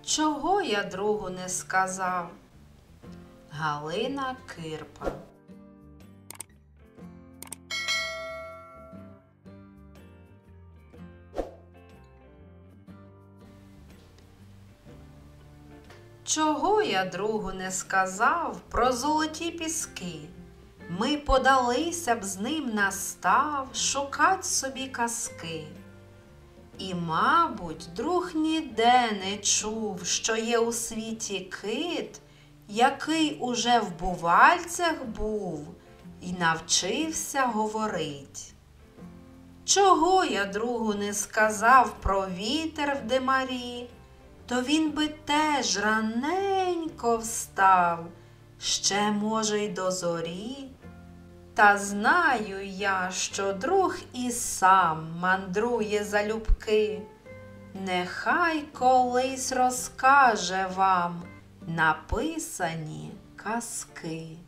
Чого я другу не сказав? Галина Кирпа. Чого я другу не сказав про золоті піски? Ми подалися б з ним на став шукать собі казки. І, мабуть, друг ніде не чув, що є у світі кит, який уже в бувальцях був і навчився говорить. Чого я другу не сказав про вітер в димарі, то він би теж раненько встав, ще, може, й до зорі. Та знаю я, що друг і сам мандрує залюбки. Нехай колись розкаже вам написані казки.